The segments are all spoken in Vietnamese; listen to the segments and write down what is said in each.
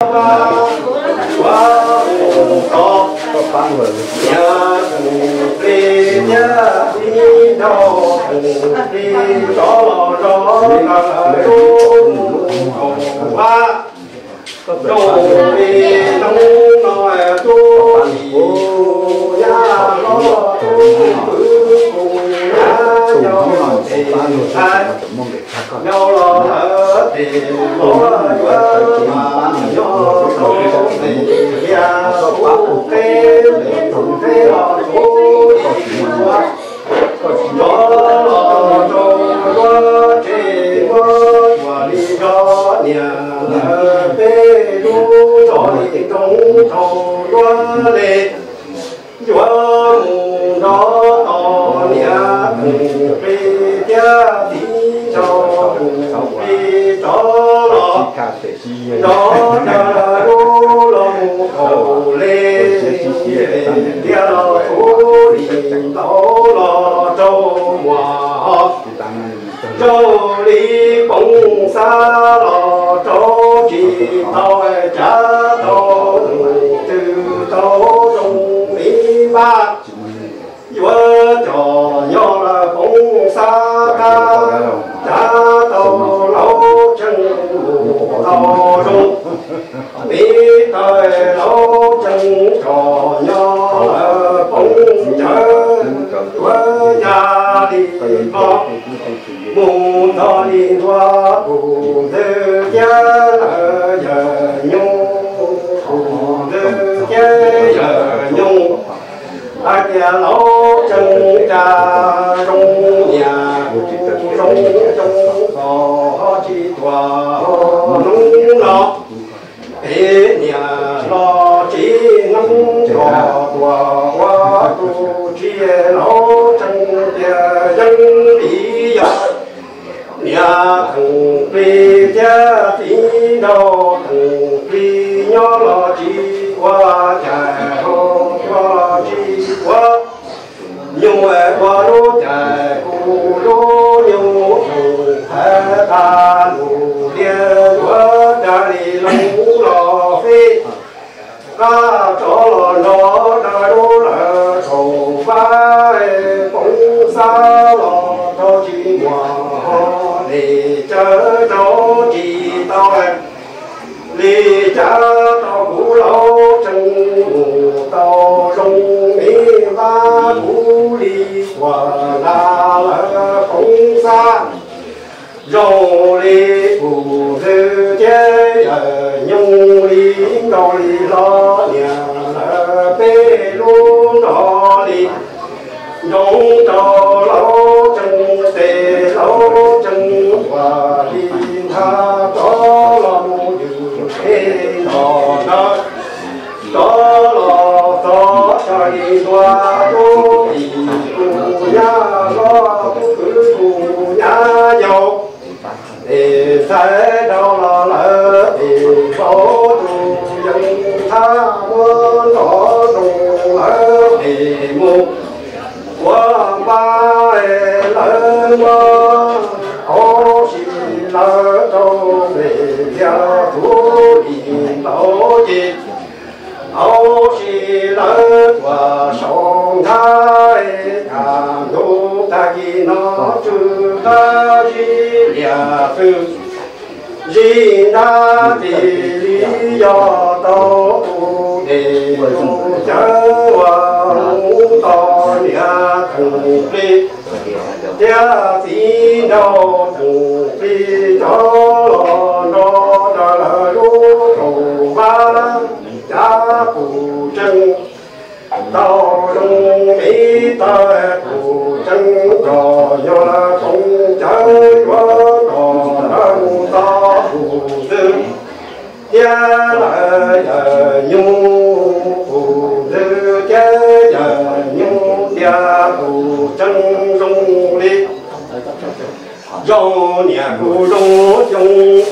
dòng nhà cụ đông chung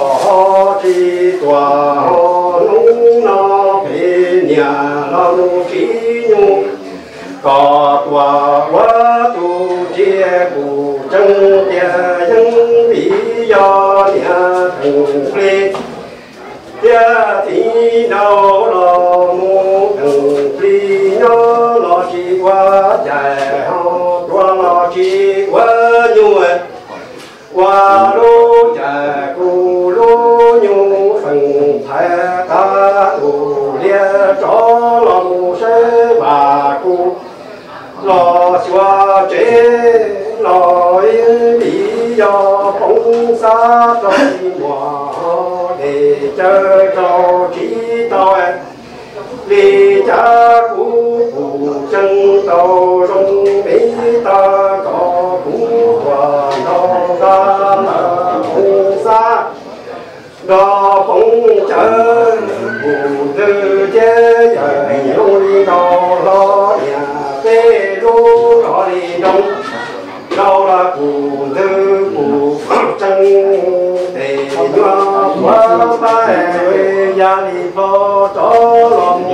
thọ chi tòa nung nó về nhà lòng trí nhung có tòa quá tu chia cụ chân tia dân lý do nhà thằng lê tia thì đâu lo mu từng phi nhớ lo chỉ qua chạy hao qua lo chỉ qua nhuệ qua lô chạy cu lô nhu phần thái ta tu lia cho lo mu sẽ bà cu lo xóa chế lo yên lý do phong sa cho mùa để chơi cho chỉ tôi vì cha cũ phụ chân tàu trong mấy ta có cũ và đâu ta là phong sa đó phong chơi phụ tư chế trời lôi đó lo nhà tê lô đó đi đông đâu là phụ tư phụ chân để nhớ quá bài gia đình lo cho lòng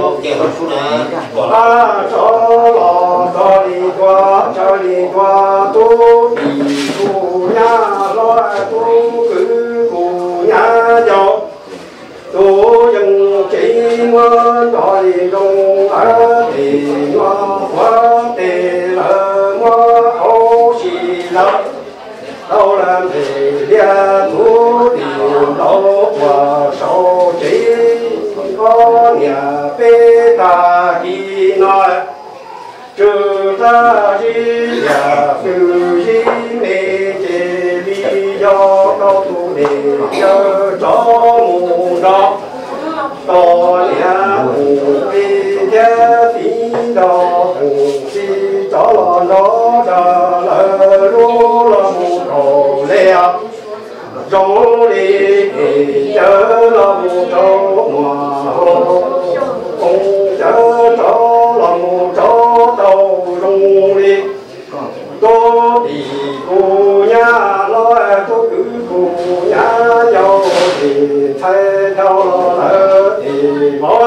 cho đi qua tu đi tu nhà lo tu cứ tu nhà giàu tu dân chỉ muốn cho đi đông ở thì nó quá tệ là nó ô xì lắm đâu làm thì lia thú điều đâu qua sâu chỉ có nhà bê ta đi nói trừ ta đi nhà từ đi mê chê lý do đâu tu để nhớ cho mù đó to nhà mù bê giá tí đó thì cho lo nó đã lỡ lúa lo mù cầu leo trong đi thì chớ lo mù trâu mà ông chớ cho lo mù trâu đầu rung đi tô thì cô nhà lo tô cứ cô nhà giàu thì thay đâu lỡ thì bỏ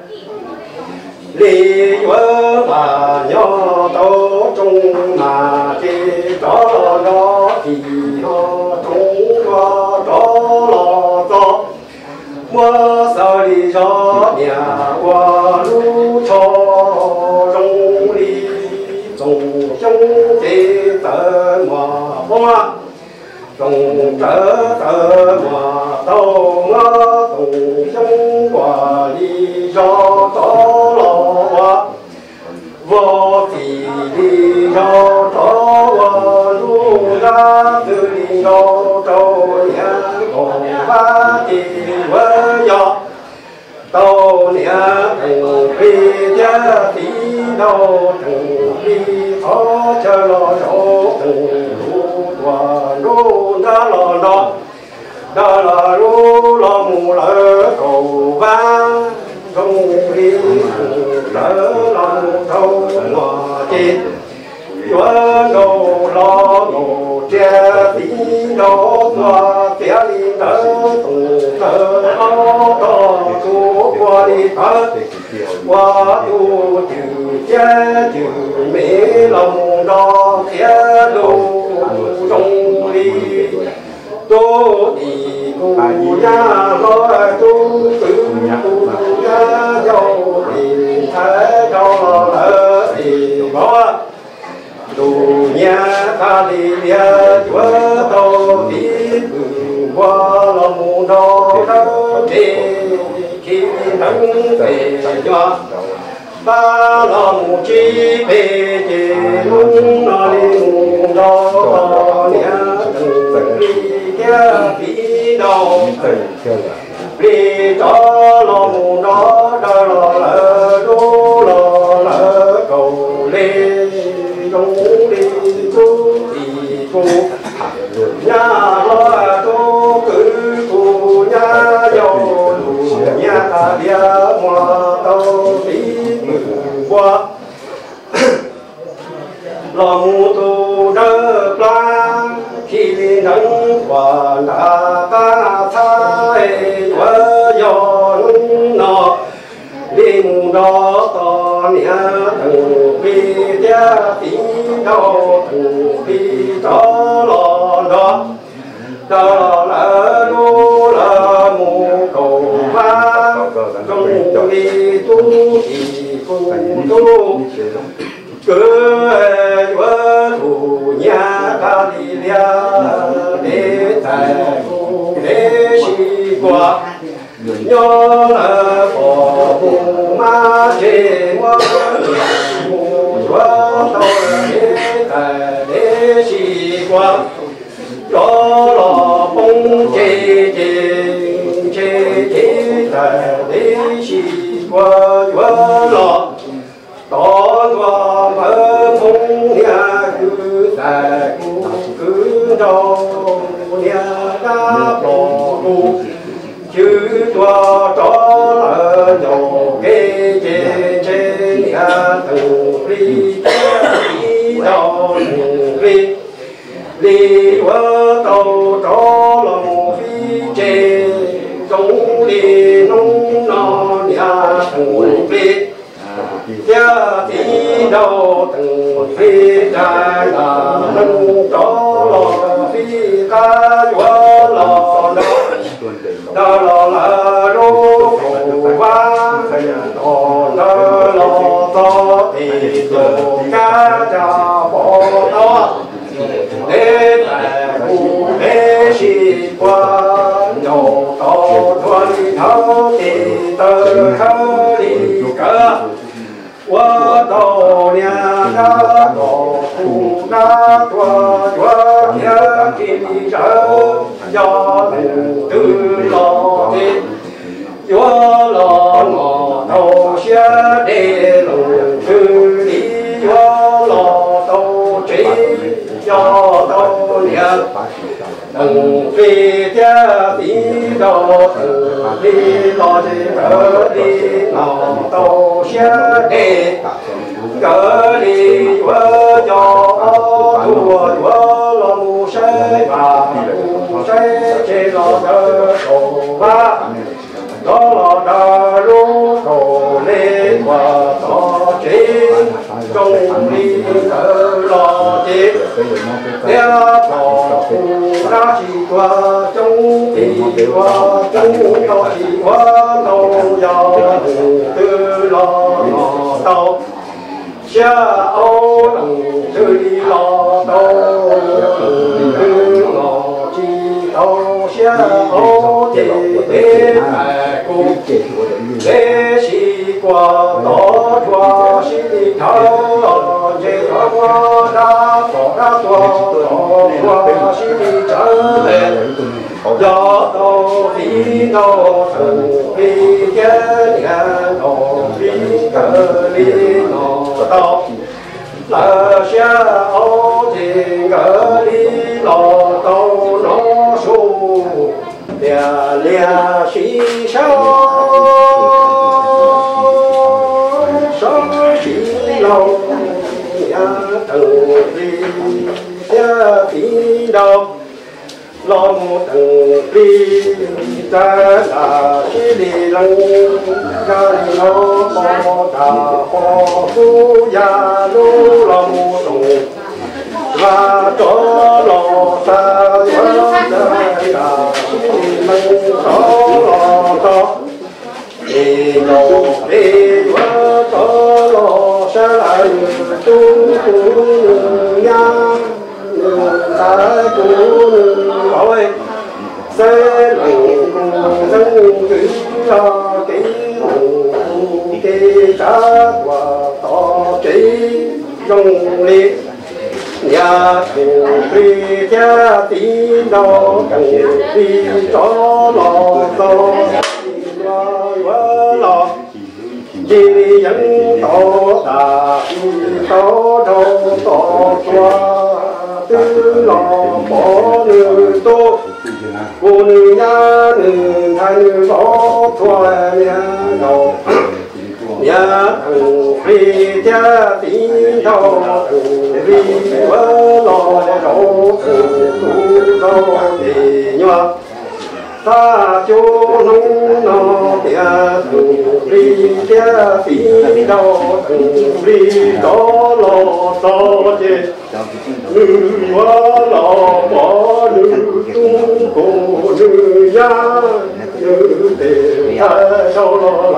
lý vợ bà nhỏ tố trung mà thì có nó thì họ không có đó lo cho mua sao đi cho nhà qua lũ cho rong đi trồng trong chế tờ mà hoa trồng tờ mà tàu ngõ trồng trong quả đi cho to lo vô thì đi cho to lu ra từ đi cho nhà còn ba thì với nhau tàu nhà cùng đi giá tí đâu cùng đi khó chờ lo chỗ cùng lu và lu ra lo đó đó là lu lo mù lỡ cầu vang không đi lỡ lòng thâu mà chết chúa đồ lo đồ che tí đó qua kéo đi tớ tùng tớ ó to chú qua đi tớ qua tu trừ che trừ mê lòng đó kéo đồ trong đi tu đi cô nhà lo tu cứ tu nhà giàu thì thấy cho lỡ thì có tu nhà ta đi nhà chúa tô tí qua lòng đó đi khi nắng về cho ba lòng chi về chỉ muốn nói đó nhà đi kia tí đâu đi cho lòng đó đó lỡ đô lỡ cầu lên trong đi chú đi cô nhà lo tô cứ cô nhà giàu nhà ta bia mua tàu tí mừng qua lòng tu đỡ plan khi nắng qua đã ta thay vợ gió nọ linh đó to nhà từng bi gia tí đâu từng bi đó lo đó đó là lúa là mù cầu vang đi tu thì cùng tu cứ vợ thủ nhà ta đi để thầy để sĩ qua nhớ là bỏ hùng ma trên ngõ mù chúa tôi để thầy để sĩ qua cho lò bông chê thầy để sĩ qua chúa lò tỏ qua mở mông nhà cứ tại cứ đâu nhà đã bỏ cụ chứ tua cho là nhỏ kê trên nhà từng ly đi đâu đi qua tàu cho lòng phi chê trong đi nông nó nhà từng ly gia tí đâu từng phi trai là nông cho lò phi ca chúa lò đó lò là rô cổ vang đó lò to thì tổ ca cha bỏ đó để tại khu để sĩ quan nhỏ to thuần thao thì tơ thao đi cả qua đầu nhà đã có thu đã qua qua nhà kỳ trở do từ lò thì qua lò ngõ đầu xe để lồng từ đi qua lò tàu trí do tàu nhà đừng vì cha tí đâu từ đi lo đi cỡ đi ngõ tàu xe để cỡ đi vợ cho thua vợ lòng say và say trên lo đỡ cầu ba đó là đà lô cầu lên và to trên trong đi cỡ lo chết đeo bỏ ra chỉ qua trong thì qua trong đó chỉ qua lâu giàu từ lo tàu xa ô từ đi lo tàu từ ngõ chỉ tàu xa ô thì để phải cùng để sĩ qua đó qua sĩ thao chế qua đã có đã qua sĩ trở do đâu đi đâu từng đi cái nhà đâu đi cờ đi đâu là xe ô thì ngỡ đi lò tàu nó su lìa xí sao xí lâu nhà từng đi tí đâu lo một từng đi ta là chỉ đi lăng ra đi nó có ta có phu gia lô lo một từng và cho lo ta nhớ đây là chỉ đi lăng cho lo to đi đâu đi qua cho lo sẽ lại tu nhà ta tu hỏi sẽ lòng dân cứ lo cái trả và tỏ trí trong liệt nhà thù phi cha tí đâu cần đi cho lo to lo vì dân tổ ta tổ đâu tổ qua tư lò bỏ nữ tô quân nhà nữ thành bỏ thoa nhà đầu nhà thằng phi cha tí đâu vì vỡ lò đâu tu đâu thì nhòa ta cho nông nó tia thằng phi cha tí đâu thằng phi đó lo to chết nữ quá lò bỏ nữ tung cổ nữ gia nữ tiền thay sau lo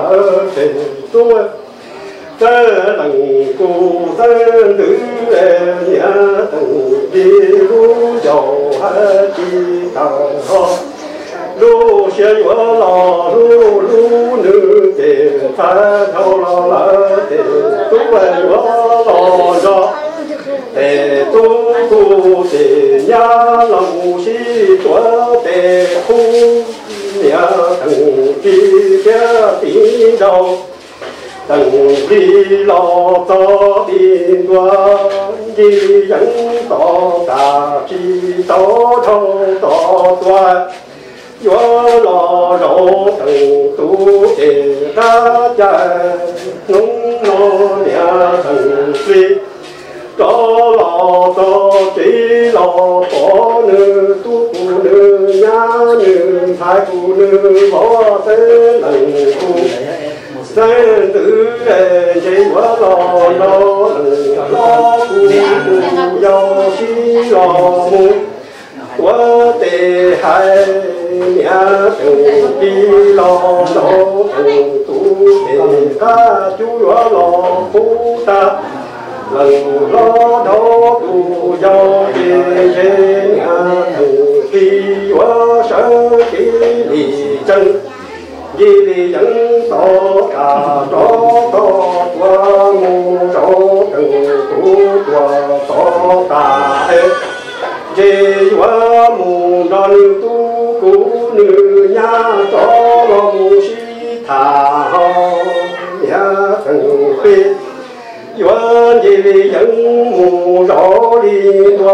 tình tôi ta lần cô ta nữ nhà từng đi lu dầu hai chi thằng ho lu xe vợ lò lu nữ tiền ta thâu lò lỡ tiền tú về vợ lò gió để tu tu để nhà lòng si chúa để khu nhà thằng đi kia tí đầu thằng đi lo to đi qua đi dẫn to cả chi to thâu to toa gió lo rộ thằng tu để ra chạy nung lo nhà thằng đi cho lo to chỉ lo bỏ nữ tu phụ nữ nhà nữ thái phụ nữ bỏ thế lần phụ thế tử chỉ quá lo lo phụ giàu chi lo mu quá tệ hai nhà từng đi lo từng tu để ta chú lo phụ ta lần lo đó tu do về nhà từng khi quá sở chỉ lì chân vì lì dẫn to cả đó to qua mu đó từng tu qua to ta về quá mu non tu cũ nữ nhà cho lo mu si thà nhà từng khi yuan gì dẫn mù rõ đi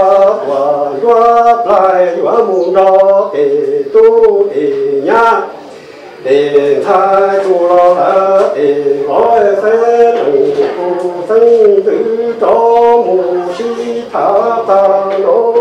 qua lại yuan mù rõ để tu để nhá để thay tu lo là để hỏi thế đừng tu thân tử cho mù si thả ta nó